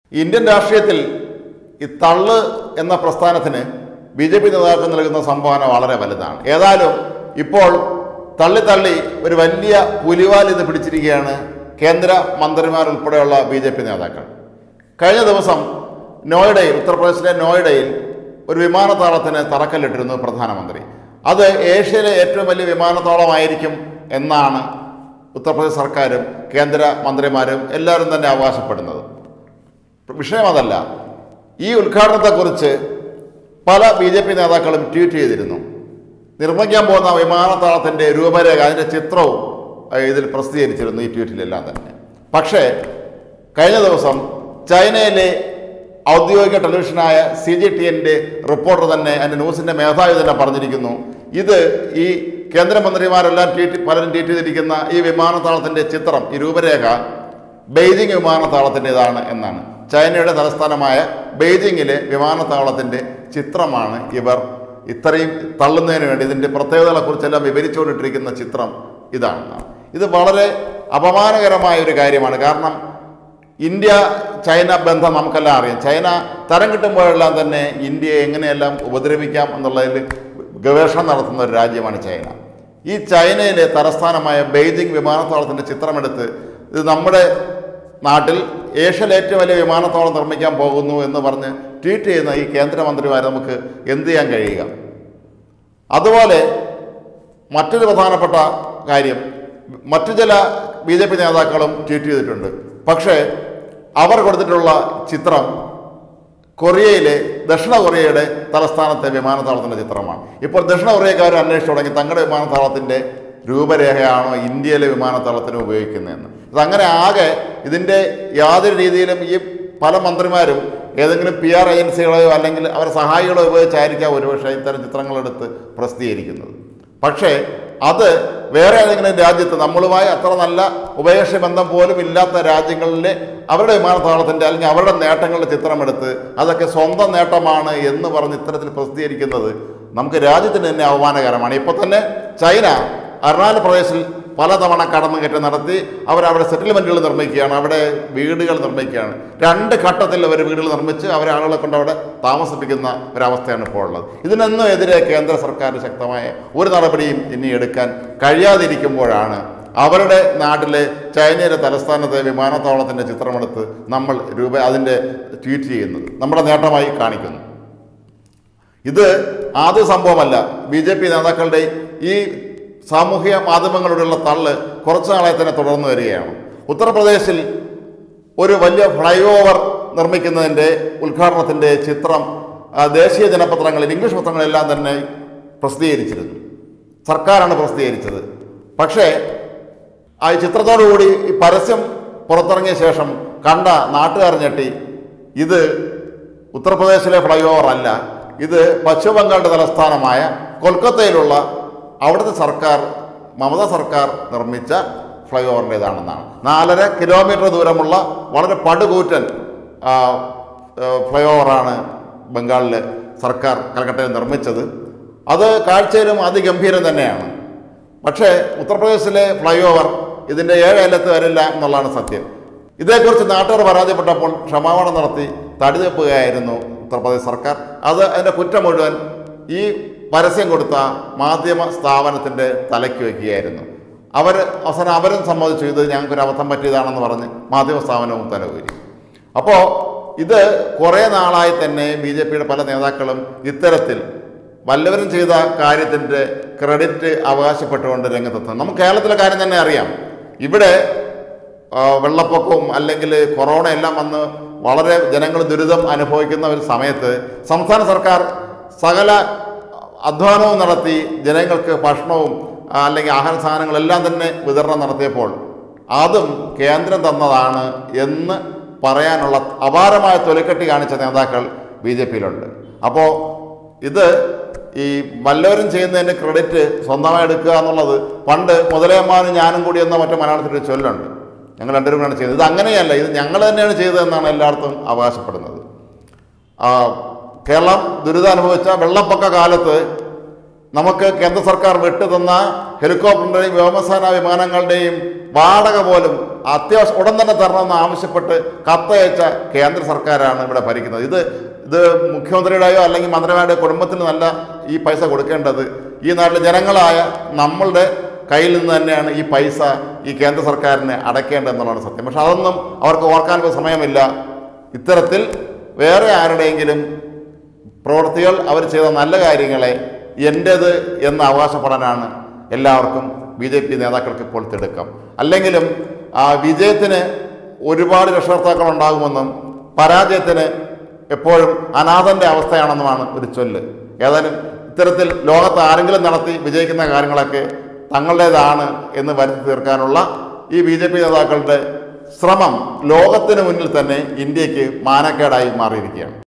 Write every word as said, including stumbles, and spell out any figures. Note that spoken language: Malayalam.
ഇന്ത്യൻ രാഷ്ട്രീയത്തിൽ ഈ തള്ള് എന്ന പ്രസ്ഥാനത്തിന് ബി ജെ പി നേതാക്കൾ നൽകുന്ന സംഭാവന വളരെ വലുതാണ്. ഏതായാലും ഇപ്പോൾ തള്ളി തള്ളി ഒരു വലിയ പുലിവാൽ ഇത് പിടിച്ചിരിക്കുകയാണ് കേന്ദ്ര മന്ത്രിമാരുൾപ്പെടെയുള്ള ബി ജെ പി നേതാക്കൾ. കഴിഞ്ഞ ദിവസം നോയിഡയിൽ, ഉത്തർപ്രദേശിലെ നോയിഡയിൽ ഒരു വിമാനത്താവളത്തിന് തറക്കല്ലിട്ടിരുന്നു പ്രധാനമന്ത്രി. അത് ഏഷ്യയിലെ ഏറ്റവും വലിയ വിമാനത്താവളമായിരിക്കും എന്നാണ് ഉത്തർപ്രദേശ് സർക്കാരും കേന്ദ്ര മന്ത്രിമാരും എല്ലാവരും തന്നെ അവകാശപ്പെടുന്നത്. വിഷയം അതല്ല. ഈ ഉദ്ഘാടനത്തെക്കുറിച്ച് പല ബി ജെ പി നേതാക്കളും ട്വീറ്റ് ചെയ്തിരുന്നു. നിർമ്മിക്കാൻ പോകുന്ന വിമാനത്താവളത്തിൻ്റെ രൂപരേഖ, അതിൻ്റെ ചിത്രവും ഇതിൽ പ്രസിദ്ധീകരിച്ചിരുന്നു, ഈ ട്വീറ്റിലെല്ലാം തന്നെ. പക്ഷേ കഴിഞ്ഞ ദിവസം ചൈനയിലെ ഔദ്യോഗിക ടെലിവിഷനായ സി ജി ടി എൻ്റെ റിപ്പോർട്ടർ തന്നെ, അതിൻ്റെ ന്യൂസിൻ്റെ മേധാവി തന്നെ പറഞ്ഞിരിക്കുന്നു, ഇത് ഈ കേന്ദ്രമന്ത്രിമാരെല്ലാം ട്വീറ്റ് പലരും ട്വീറ്റ് ചെയ്തിരിക്കുന്ന ഈ വിമാനത്താവളത്തിൻ്റെ ചിത്രം, ഈ രൂപരേഖ ബെയ്ജിംഗ് വിമാനത്താവളത്തിൻ്റെതാണ് എന്നാണ്. ചൈനയുടെ തലസ്ഥാനമായ ബെയ്ജിങ്ങിലെ വിമാനത്താവളത്തിൻ്റെ ചിത്രമാണ് ഇവർ ഇത്രയും തള്ളുന്നതിന് വേണ്ടി, ഇതിൻ്റെ പ്രത്യേകതകളെക്കുറിച്ചെല്ലാം വിവരിച്ചുകൊണ്ടിട്ടിരിക്കുന്ന ചിത്രം ഇതാണ്. ഇത് വളരെ അപമാനകരമായ ഒരു കാര്യമാണ്. കാരണം ഇന്ത്യ ചൈന ബന്ധം നമുക്കെല്ലാം അറിയാം. ചൈന തരം കിട്ടുമ്പോഴെല്ലാം തന്നെ ഇന്ത്യയെ എങ്ങനെയെല്ലാം ഉപദ്രവിക്കാം എന്നുള്ളതിൽ ഗവേഷണം നടത്തുന്ന ഒരു രാജ്യമാണ് ചൈന. ഈ ചൈനയിലെ തലസ്ഥാനമായ ബെയ്ജിംഗ് വിമാനത്താവളത്തിൻ്റെ ചിത്രമെടുത്ത് ഇത് നമ്മുടെ നാട്ടിൽ ഏഷ്യയിലെ ഏറ്റവും വലിയ വിമാനത്താവളം നിർമ്മിക്കാൻ പോകുന്നു എന്ന് പറഞ്ഞ് ട്വീറ്റ് ചെയ്യുന്ന ഈ കേന്ദ്രമന്ത്രിമാരെ നമുക്ക് എന്ത് ചെയ്യാൻ കഴിയുക? അതുപോലെ മറ്റൊരു പ്രധാനപ്പെട്ട കാര്യം, മറ്റു ചില ബി ജെ പി നേതാക്കളും ട്വീറ്റ് ചെയ്തിട്ടുണ്ട്. പക്ഷേ അവർ കൊടുത്തിട്ടുള്ള ചിത്രം കൊറിയയിലെ, ദക്ഷിണ കൊറിയയുടെ തലസ്ഥാനത്തെ വിമാനത്താവളത്തിൻ്റെ ചിത്രമാണ്. ഇപ്പോൾ ദക്ഷിണ കൊറിയക്കാർ അന്വേഷിച്ചു തുടങ്ങി തങ്ങളുടെ വിമാനത്താവളത്തിൻ്റെ രൂപരേഖയാണോ ഇന്ത്യയിലെ വിമാനത്താവളത്തിന് ഉപയോഗിക്കുന്നതെന്ന്. അതങ്ങനെ ആകെ ഇതിൻ്റെ യാതൊരു രീതിയിലും ഈ പല മന്ത്രിമാരും ഏതെങ്കിലും പി ആർ ഏജൻസികളെയോ അല്ലെങ്കിൽ അവരുടെ സഹായികളോ ഉപയോഗിച്ചായിരിക്കാം ഒരുപക്ഷെ ഇത്തരം ചിത്രങ്ങളെടുത്ത് പ്രസിദ്ധീകരിക്കുന്നത്. പക്ഷേ അത് വേറെ ഏതെങ്കിലും രാജ്യത്ത് നമ്മളുമായി അത്ര നല്ല ഉഭയകക്ഷി ബന്ധം പോലും ഇല്ലാത്ത രാജ്യങ്ങളിലെ അവരുടെ വിമാനത്താവളത്തിൻ്റെ അല്ലെങ്കിൽ അവരുടെ നേട്ടങ്ങളുടെ ചിത്രമെടുത്ത് അതൊക്കെ സ്വന്തം നേട്ടമാണ് എന്ന് പറഞ്ഞ് ഇത്തരത്തിൽ പ്രസിദ്ധീകരിക്കുന്നത് നമുക്ക് രാജ്യത്തിന് തന്നെ അവമാനകരമാണ്. ഇപ്പോൾ തന്നെ ചൈന അരുണാചൽ പ്രദേശിൽ പലതവണ കടന്നുകയറ്റം നടത്തി അവരവിടെ സെറ്റിൽമെൻറ്റുകൾ നിർമ്മിക്കുകയാണ്, അവിടെ വീടുകൾ നിർമ്മിക്കുകയാണ്. രണ്ട് ഘട്ടത്തിൽ അവർ വീടുകൾ നിർമ്മിച്ച് അവരെ ആളുകളെ കൊണ്ട് അവിടെ താമസിപ്പിക്കുന്ന ഒരവസ്ഥയാണ് ഇപ്പോൾ ഉള്ളത്. ഇതിനൊന്നും എതിരെ കേന്ദ്ര സർക്കാർ ശക്തമായ ഒരു നടപടിയും ഇനി എടുക്കാൻ കഴിയാതിരിക്കുമ്പോഴാണ് അവരുടെ നാട്ടിലെ ചൈനയുടെ തലസ്ഥാനത്തെ വിമാനത്താവളത്തിൻ്റെ ചിത്രമെടുത്ത് നമ്മൾ രൂപ അതിൻ്റെ ട്വീറ്റ് ചെയ്യുന്നത് നമ്മുടെ നേട്ടമായി കാണിക്കുന്നു. ഇത് ആദ്യ സംഭവമല്ല. ബി ജെ പി നേതാക്കളുടെ ഈ സാമൂഹിക മാധ്യമങ്ങളോടുള്ള തള്ള് കുറച്ചു നാളെ തന്നെ തുടർന്നു വരികയാണ്. ഉത്തർപ്രദേശിൽ ഒരു വലിയ ഫ്ലൈ ഓവർ നിർമ്മിക്കുന്നതിൻ്റെ ഉദ്ഘാടനത്തിൻ്റെ ചിത്രം ദേശീയ ജനപത്രങ്ങളിൽ, ഇംഗ്ലീഷ് പത്രങ്ങളെല്ലാം തന്നെ പ്രസിദ്ധീകരിച്ചിരുന്നു. സർക്കാരാണ് പ്രസിദ്ധീകരിച്ചത്. പക്ഷേ ആ ചിത്രത്തോടുകൂടി ഈ പരസ്യം പുറത്തിറങ്ങിയ ശേഷം കണ്ട നാട്ടുകാർ ഞെട്ടി. ഇത് ഉത്തർപ്രദേശിലെ ഫ്ലൈ ഓവർ അല്ല, ഇത് പശ്ചിമ ബംഗാളിൻ്റെ തലസ്ഥാനമായ കൊൽക്കത്തയിലുള്ള അവിടുത്തെ സർക്കാർ, മമത സർക്കാർ നിർമ്മിച്ച ഫ്ലൈ ഓവറിൻ്റേതാണെന്നാണ്. നാലര കിലോമീറ്റർ ദൂരമുള്ള വളരെ പടുകൂറ്റൻ ഫ്ലൈ ഓവറാണ് ബംഗാളിൽ സർക്കാർ കൽക്കട്ടയിൽ നിർമ്മിച്ചത്. അത് കാഴ്ചയിലും അതിഗംഭീരം തന്നെയാണ്. പക്ഷേ ഉത്തർപ്രദേശിലെ ഫ്ലൈ ഓവർ ഇതിൻ്റെ ഏഴ് അയലത്ത് വരില്ല എന്നുള്ളതാണ് സത്യം. ഇതേക്കുറിച്ച് നാട്ടുകാർ പരാജയപ്പെട്ടപ്പോൾ ക്ഷമാപണം നടത്തി തടിതെപ്പുകയായിരുന്നു ഉത്തർപ്രദേശ് സർക്കാർ. അത് അതിൻ്റെ കുറ്റം മുഴുവൻ ഈ പരസ്യം കൊടുത്ത മാധ്യമ സ്ഥാപനത്തിൻ്റെ തലയ്ക്ക് വയ്ക്കുകയായിരുന്നു. അവർ അവസാനം അവരും സമ്മതിച്ചു ഇത് ഞങ്ങൾക്കൊരു അബദ്ധം പറ്റിയതാണെന്ന് പറഞ്ഞ് മാധ്യമ സ്ഥാപനവും തലകൂരി. അപ്പോൾ ഇത് കുറേ നാളായി തന്നെ ബി ജെ പിയുടെ പല നേതാക്കളും ഇത്തരത്തിൽ വല്ലവരും ചെയ്ത കാര്യത്തിൻ്റെ ക്രെഡിറ്റ് അവകാശപ്പെട്ടുകൊണ്ട് രംഗത്തെത്തുന്നു. നമുക്ക് കേരളത്തിലെ കാര്യം തന്നെ അറിയാം. ഇവിടെ വെള്ളപ്പൊക്കവും അല്ലെങ്കിൽ കൊറോണ എല്ലാം വന്ന് വളരെ ജനങ്ങൾ ദുരിതം അനുഭവിക്കുന്ന ഒരു സമയത്ത് സംസ്ഥാന സർക്കാർ സകല അധ്വാനവും നടത്തി ജനങ്ങൾക്ക് ഭക്ഷണവും അല്ലെങ്കിൽ ആഹാര സാധനങ്ങളെല്ലാം തന്നെ വിതരണം നടത്തിയപ്പോൾ അതും കേന്ദ്രം തന്നതാണ് എന്ന് പറയാനുള്ള അപാരമായ തൊലിക്കെട്ടി കാണിച്ച നേതാക്കൾ ബി ജെ പിയിലുണ്ട്. അപ്പോൾ ഇത് ഈ വല്ലവരും ചെയ്യുന്നതിൻ്റെ ക്രെഡിറ്റ് സ്വന്തമായി എടുക്കുക എന്നുള്ളത് പണ്ട് മുതലേമാനും ഞാനും കൂടി എന്ന മറ്റു മലയാളത്തിലൊരു ചൊല്ലുണ്ട്. ഞങ്ങൾ രണ്ടുപേരും കൂടെയാണ് ചെയ്തത്. ഇത് അങ്ങനെയല്ല, ഇത് ഞങ്ങൾ തന്നെയാണ് ചെയ്തതെന്നാണ് എല്ലായിടത്തും അവകാശപ്പെടുന്നത്. കേരളം ദുരിതം അനുഭവിച്ച വെള്ളപ്പൊക്ക കാലത്ത് നമുക്ക് കേന്ദ്ര സർക്കാർ വിട്ടുതന്ന ഹെലികോപ്റ്ററിൻ്റെയും വ്യോമസേന വിമാനങ്ങളുടെയും വാടക പോലും അത്യാവശ്യം ഉടൻ തന്നെ തരണമെന്ന് ആവശ്യപ്പെട്ട് കത്തയച്ച കേന്ദ്ര സർക്കാരാണ് ഇവിടെ ഭരിക്കുന്നത്. ഇത് ഇത് മുഖ്യമന്ത്രിയുടെയോ അല്ലെങ്കിൽ മന്ത്രിമാരുടെയോ കുടുംബത്തിന് നല്ല ഈ പൈസ കൊടുക്കേണ്ടത് ഈ നാട്ടിലെ ജനങ്ങളായ നമ്മളുടെ കയ്യിൽ നിന്ന് തന്നെയാണ് ഈ പൈസ ഈ കേന്ദ്ര സർക്കാരിന് അടയ്ക്കേണ്ടതെന്നുള്ളതാണ് സത്യം. പക്ഷെ അതൊന്നും അവർക്ക് ഓർക്കാനുള്ള സമയമില്ല. ഇത്തരത്തിൽ വേറെ ആരുടെയെങ്കിലും പ്രവൃത്തികൾ അവർ ചെയ്ത നല്ല കാര്യങ്ങളെ എൻ്റേത് എന്ന് അവകാശപ്പെടാനാണ് എല്ലാവർക്കും ബി ജെ പി നേതാക്കൾക്ക് ഇപ്പോൾ തിടുക്കം. അല്ലെങ്കിലും ആ വിജയത്തിന് ഒരുപാട് രക്ഷകർത്താക്കൾ ഉണ്ടാകുമെന്നും പരാജയത്തിന് എപ്പോഴും അനാഥൻ്റെ അവസ്ഥയാണെന്നുമാണ് ഒരു ചൊല്ല്. ഏതായാലും ഇത്തരത്തിൽ ലോകത്ത് ആരെങ്കിലും നടത്തി വിജയിക്കുന്ന കാര്യങ്ങളൊക്കെ തങ്ങളുടേതാണ് എന്ന് വരുത്തി തീർക്കാനുള്ള ഈ ബി ജെ പി നേതാക്കളുടെ ശ്രമം ലോകത്തിന് മുന്നിൽ തന്നെ ഇന്ത്യക്ക് മാനക്കേടായി മാറിയിരിക്കുകയാണ്.